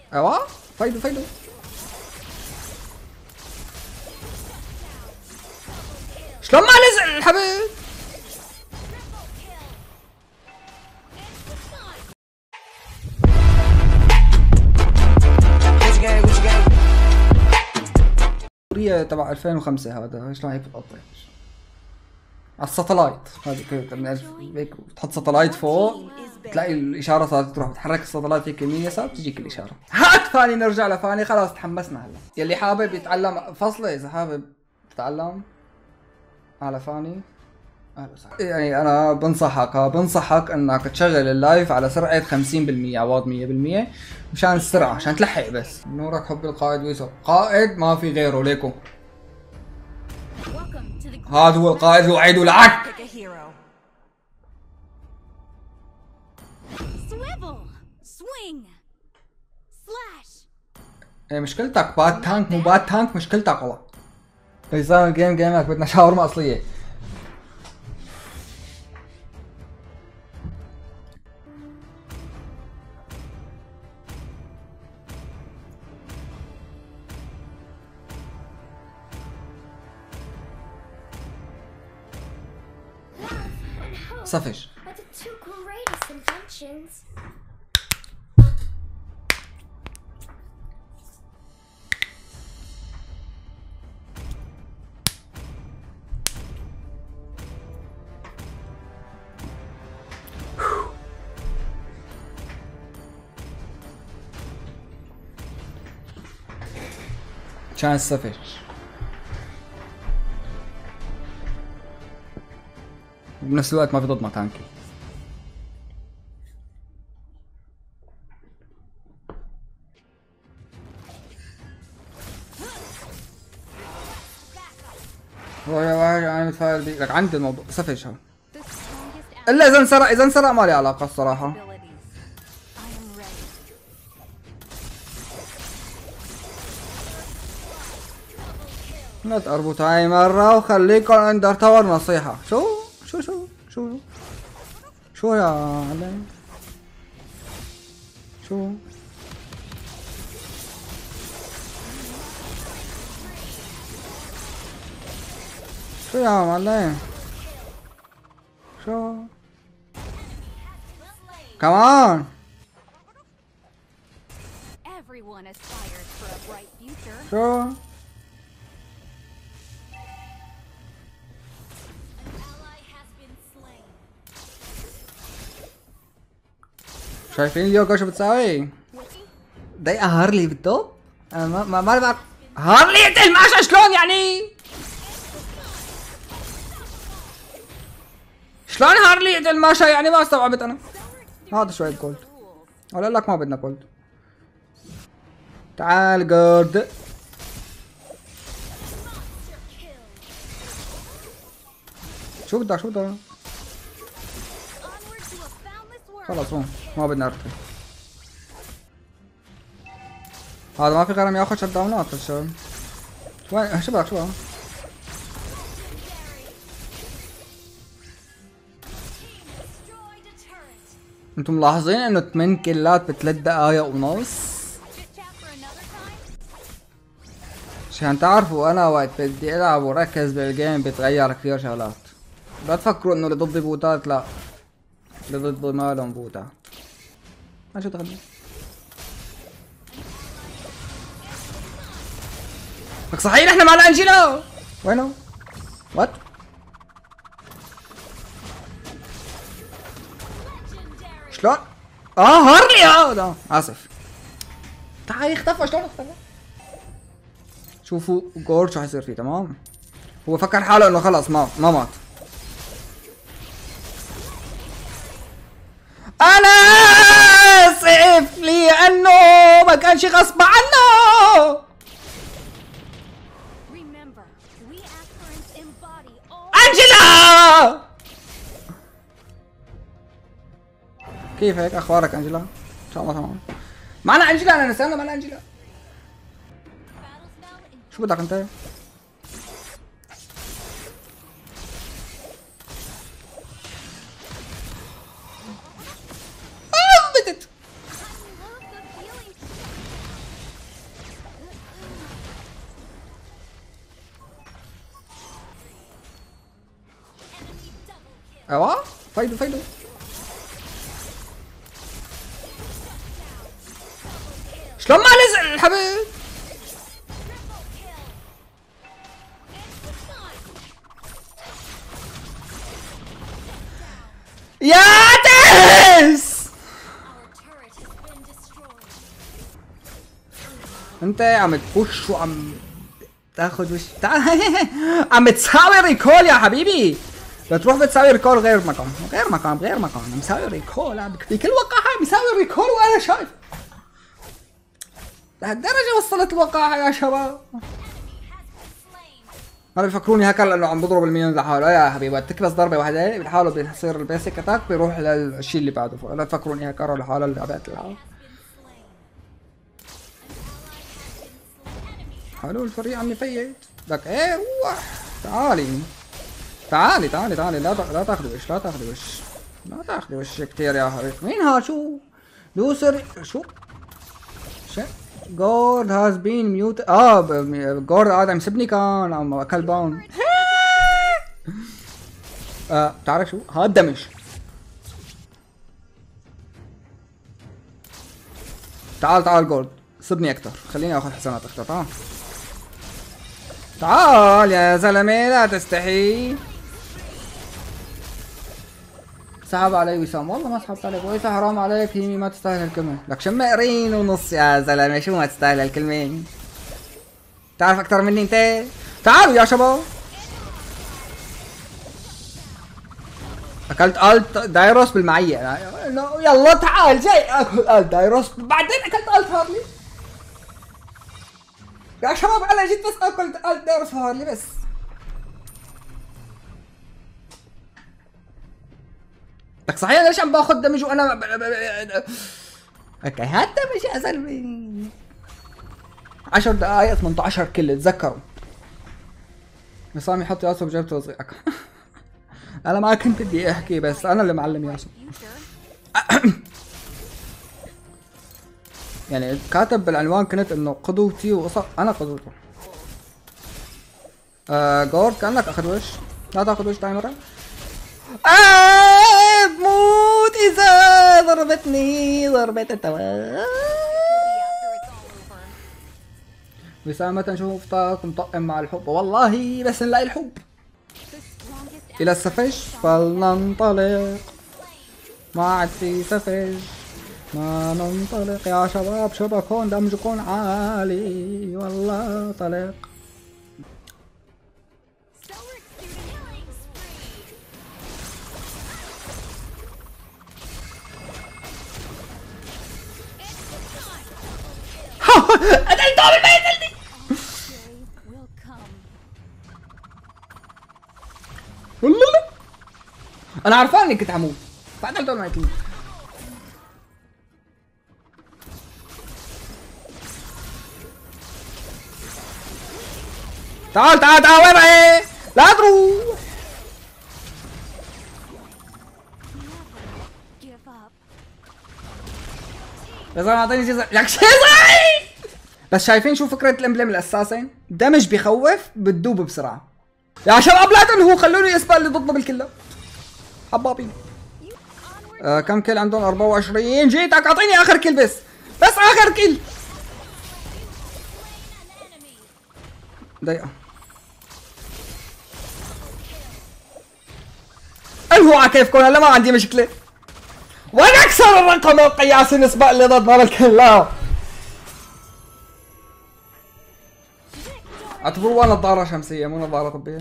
ايوه فايدو فايدو. شلون ما نزل الحبيب؟ سوريا تبع 2005 هذا شلون هيك بتقطع على الساتلايت هذا هيك بتحط ساتلايت فوق تلاقي الاشاره صارت تروح بتحرك الساتلايت هيك يمين يسار بتجيك الاشاره. هات فاني نرجع لفاني خلاص تحمسنا هلا. يلي حابب يتعلم فصله اذا حابب تتعلم على فاني اهلا وسهلا. يعني انا بنصحك انك تشغل اللايف على سرعه 50% عوض 100% مشان السرعه عشان تلحق بس. نورك حب القائد ويسو، قائد ما في غيره ليكم. هذا هو القائد الوحيد ولعك. ايه مشكلتك باد تانك مو باد تانك مشكلتك والله. نظام الجيم جيمك بدنا شاورما اصليه. صفش كان الصفش بنفس الوقت ما في ضد تانكي. انا متفائل بيك لك عندي الموضوع صفش هو الا اذا انسرق ما لي علاقه الصراحه. لا تقربوا هاي مرة وخليكم اندر تاور نصيحة. شو يا علي شو يا معلم شو كمان شو شايفين اليوغا شو بتساوي؟ ضايقة هارلي بالضبط؟ انا ما بعرف هارلي يقتل ماشا شلون يعني؟ شلون هارلي يقتل ماشا يعني ما استوعبت انا. هذا شوية جولد. ولا لك ما بدنا جولد. تعال جولد. شو بدك خلص هون ما بدنا ارتل. هذا ما في غير ياخذ شت داونات الشباب. وين شو بدك شو انتم ملاحظين انه 8 كيلات ب3 دقايق ونص؟ عشان تعرفوا انا وقت بدي العب وركز بالجيم بتغير كثير شغلات. لا تفكروا انه اللي ضدي بوتات، لا اللي ضدي ما لهم بوتات. ما شو تغني لك صحيح احنا معنا انجيلا وينه؟ وات؟ شلون؟ هارلي هذا اسف. تعال اختفى شلون اختفى؟ شوفوا جورج شو حيصير فيه. تمام هو فكر حاله انه خلص ما مات. انا اسف لانه ما كانش غصب عنه. انجيلا كيف هيك اخبارك انجيلا؟ ان شاء الله تمام. معنا انجيلا انا نسينا معنا انجيلا. شو بدك انت؟ بدت ايوه فايدو فايدو. شلون ما نزل الحبيب؟ يا تيس انت عم تبوش وعم تاخذ وش عم تساوي ريكول يا حبيبي. بتروح بتساوي ريكول غير مكان غير مكان غير مكان. مساوي ريكول بكل وقاحة، مساوي ريكول وانا شايف. لهالدرجة وصلت الوقاحة يا شباب. ما بيفكروني هكر لانه عم بضرب الميون لحاله. يا حبيبي تكبس ضربة واحدة لحاله بيصير البيسك اتاك بيروح للشيء اللي بعده. لا تفكروني هكر لحاله اللي عبيت لحاله. حلو الفريق عم يفيت. لك ايه روح تعالي تعالي تعالي تعالي. لا تاخذي وش لا تاخذي وش لا تاخذي وش كثير يا حبيبي. مين ها شو لوسر شو جورد هاز بين ميوت. جورد هذا مسبني كان عم اكل باون. بتعرف شو هاد دمج. تعال جورد سبني اكثر خليني اخذ حسنات اكثر. تعال يا زلمه لا تستحي. سحب علي وسام. والله ما سحبت عليك ويسا حرام عليك. هيمي ما تستاهل هالكلمة. لك شمقرين ونص يا زلمة. شو ما تستاهل هالكلمة؟ تعرف أكثر مني أنت؟ تعالوا يا شباب. أكلت ألت دايروس بالمعية. يلا تعال جاي أكل ألت دايروس بعدين أكلت ألت هارلي. يا شباب أنا جيت بس أكلت ألت دايروس هارلي بس. لك صحيح ليش عم باخذ دمج وانا اوكي هات دمج يا زلمه. 10 دقائق 18 كل تذكروا. عصام يحط ياسو بجيب توزيعك. انا ما كنت بدي احكي بس انا اللي معلم ياسو. يعني كاتب بالعنوان كنت انه قدوتي وقصة. انا قدوته. جورد كانك اخذ وش. لا تاخذ وش تايمر. موت إذا ضربتني ضربة التواب. وسامة شوفتك مطقم مع الحب والله بس نلاقي الحب. إلى السفش فلننطلق. ما عاد في سفش ما ننطلق يا شباب. شو بكون دمجكم عالي والله طلق. قتلته قبل ما يقتلني. والله انا عرفان اني كنت حموت فقتلته قبل ما يقتلني. تعال تعال تعال وين رايح؟ لا تروح. يا زلمه اعطيني شيء لك شيء صحيح. بس شايفين شو فكرة الامبلم الاساسين؟ دمج بخوف بتدوب بسرعة. يا شباب لا تنهوا خلوني اسبق اللي ضدنا بالكلة. حبابين. كم كل عندهم 24. جيتك اعطيني اخر كل بس اخر كل. دقيقة. انهوا على كيفكم هلا ما عندي مشكلة. وين اكسر الرقم القياسي نسبة اللي ضدنا بالكلة. اعتبروها نظارة شمسية مو نظارة طبية.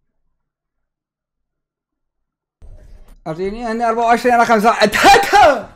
ارجيني اني 24 على 5 اتاكا.